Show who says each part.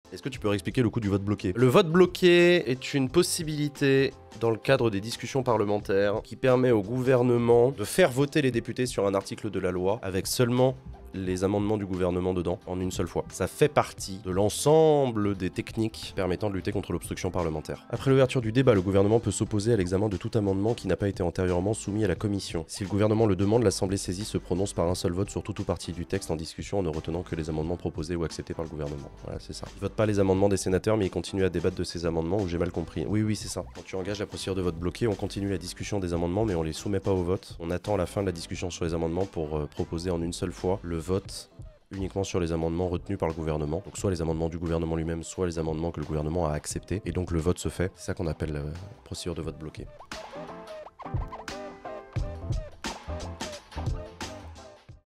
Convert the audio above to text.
Speaker 1: Est-ce que tu peux réexpliquer le coup du vote bloqué? Le vote bloqué est une possibilité dans le cadre des discussions parlementaires qui permet au gouvernement de faire voter les députés sur un article de la loi avec seulement les amendements du gouvernement dedans en une seule fois. Ça fait partie de l'ensemble des techniques permettant de lutter contre l'obstruction parlementaire. Après l'ouverture du débat, le gouvernement peut s'opposer à l'examen de tout amendement qui n'a pas été antérieurement soumis à la commission. Si le gouvernement le demande, l'Assemblée saisie se prononce par un seul vote sur tout ou partie du texte en discussion en ne retenant que les amendements proposés ou acceptés par le gouvernement. Voilà, c'est ça. Il vote pas les amendements des sénateurs, mais il continue à débattre de ces amendements ou j'ai mal compris. Oui, c'est ça. Quand tu engages la procédure de vote bloqué, on continue la discussion des amendements, mais on les soumet pas au vote. On attend la fin de la discussion sur les amendements pour proposer en une seule fois le vote uniquement sur les amendements retenus par le gouvernement. Donc soit les amendements du gouvernement lui-même, soit les amendements que le gouvernement a acceptés. Et donc le vote se fait. C'est ça qu'on appelle la procédure de vote bloqué.